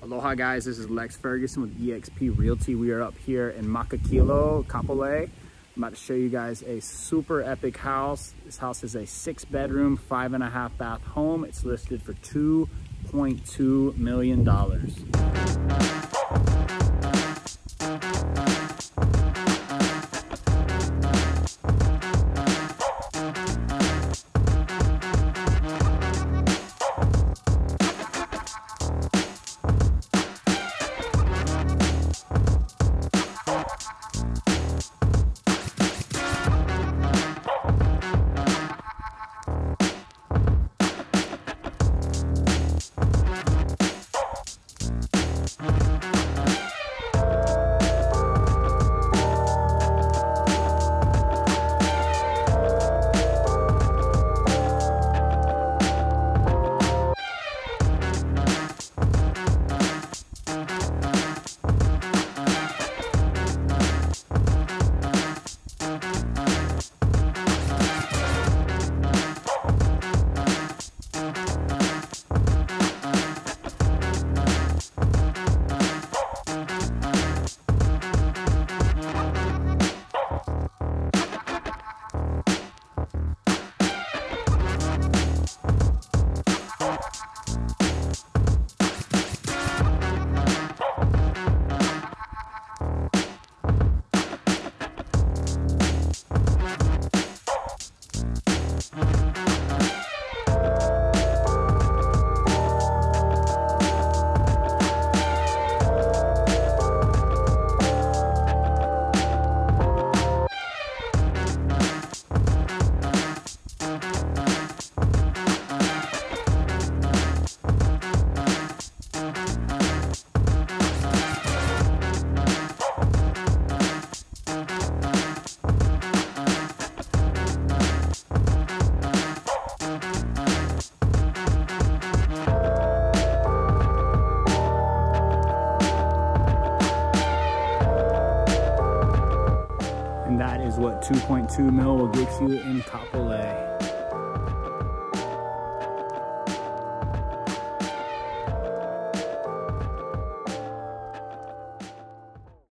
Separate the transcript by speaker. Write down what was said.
Speaker 1: Aloha guys, this is Lex Ferguson with eXp Realty. We are up here in Makakilo, Kapolei. I'm about to show you guys a super epic house. This house is a 6-bedroom, 5.5 bath home. It's listed for $2.2 million. And that is what 2.2 mil will get you in Kapolei.